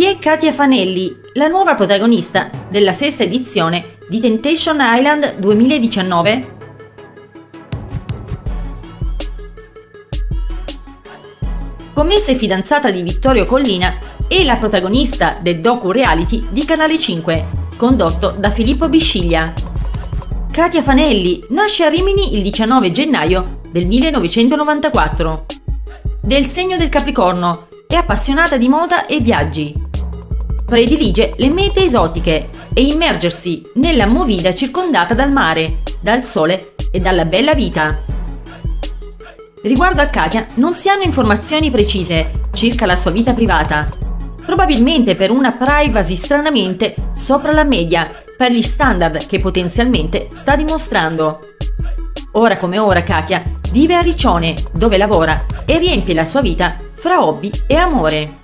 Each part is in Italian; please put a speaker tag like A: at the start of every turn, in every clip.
A: Chi è Katia Fanelli, la nuova protagonista della sesta edizione di Temptation Island 2019? Commessa e fidanzata di Vittorio Collina, è la protagonista del docu-reality di Canale 5, condotto da Filippo Bisciglia. Katia Fanelli nasce a Rimini il 19 gennaio del 1994. Del segno del Capricorno, è appassionata di moda e viaggi. Predilige le mete esotiche e immergersi nella movida circondata dal mare, dal sole e dalla bella vita. Riguardo a Katia non si hanno informazioni precise circa la sua vita privata, probabilmente per una privacy stranamente sopra la media per gli standard che potenzialmente sta dimostrando. Ora come ora Katia vive a Riccione, dove lavora e riempie la sua vita fra hobby e amore.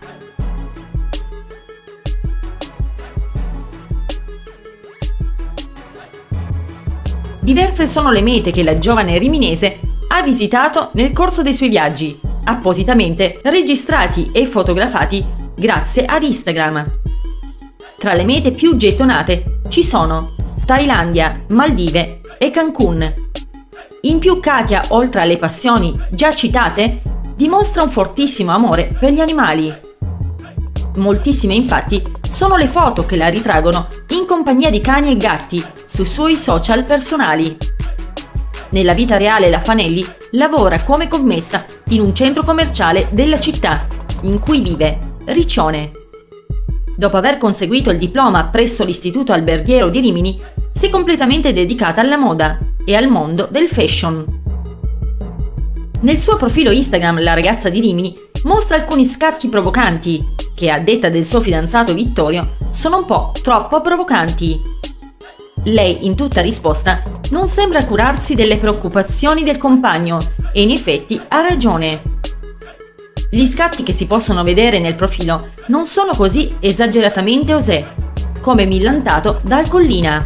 A: Diverse sono le mete che la giovane riminese ha visitato nel corso dei suoi viaggi, appositamente registrati e fotografati grazie ad Instagram. Tra le mete più gettonate ci sono Thailandia, Maldive e Cancun. In più Katia, oltre alle passioni già citate, dimostra un fortissimo amore per gli animali. Moltissime infatti sono le foto che la ritraggono in compagnia di cani e gatti sui suoi social personali. Nella vita reale la Fanelli lavora come commessa in un centro commerciale della città in cui vive, Riccione. Dopo aver conseguito il diploma presso l'Istituto Alberghiero di Rimini, si è completamente dedicata alla moda e al mondo del fashion. Nel suo profilo Instagram la ragazza di Rimini mostra alcuni scatti provocanti, che a detta del suo fidanzato Vittorio sono un po' troppo provocanti. Lei, in tutta risposta, non sembra curarsi delle preoccupazioni del compagno e in effetti ha ragione. Gli scatti che si possono vedere nel profilo non sono così esageratamente osè, come millantato dal Collina.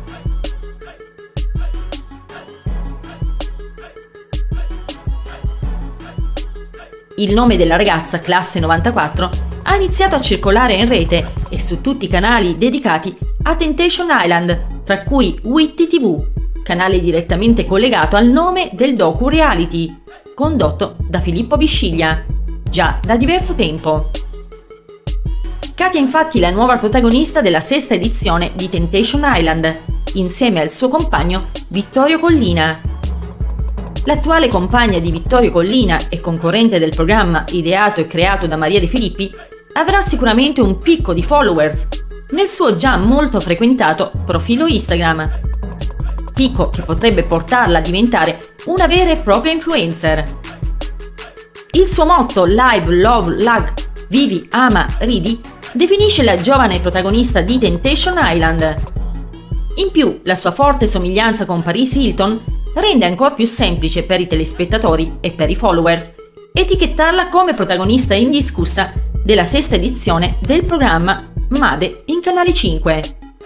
A: Il nome della ragazza, classe 94, ha iniziato a circolare in rete e su tutti i canali dedicati a Temptation Island, tra cui Witty TV, canale direttamente collegato al nome del docu-reality, condotto da Filippo Bisciglia, già da diverso tempo. Katia è infatti la nuova protagonista della sesta edizione di Temptation Island, insieme al suo compagno Vittorio Collina. L'attuale compagna di Vittorio Collina e concorrente del programma ideato e creato da Maria De Filippi avrà sicuramente un picco di followers nel suo già molto frequentato profilo Instagram. Picco che potrebbe portarla a diventare una vera e propria influencer. Il suo motto Live, Love, Lag, Vivi, Ama, Ridi definisce la giovane protagonista di Temptation Island. In più, la sua forte somiglianza con Paris Hilton rende ancora più semplice per i telespettatori e per i followers etichettarla come protagonista indiscussa della sesta edizione del programma Made in Canale 5.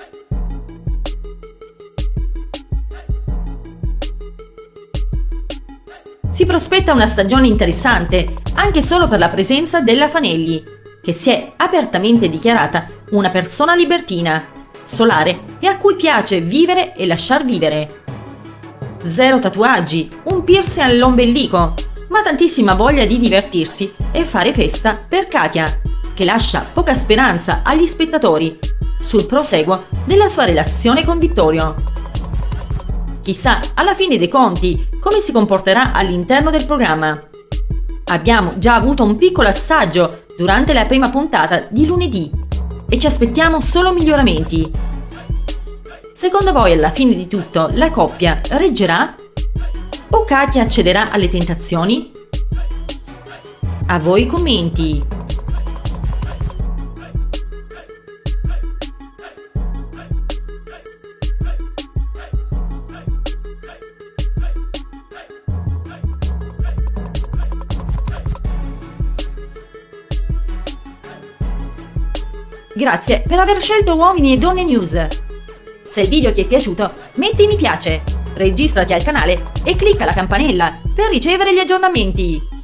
A: Si prospetta una stagione interessante anche solo per la presenza della Fanelli, che si è apertamente dichiarata una persona libertina, solare e a cui piace vivere e lasciar vivere. Zero tatuaggi, un piercing all'ombelico, ma tantissima voglia di divertirsi e fare festa per Katia, che lascia poca speranza agli spettatori sul proseguo della sua relazione con Vittorio. Chissà, alla fine dei conti, come si comporterà all'interno del programma. Abbiamo già avuto un piccolo assaggio durante la prima puntata di lunedì e ci aspettiamo solo miglioramenti. Secondo voi alla fine di tutto la coppia reggerà? O Katia cederà alle tentazioni? A voi i commenti! Grazie per aver scelto Uomini e Donne News. Se il video ti è piaciuto, metti mi piace, registrati al canale e clicca la campanella per ricevere gli aggiornamenti.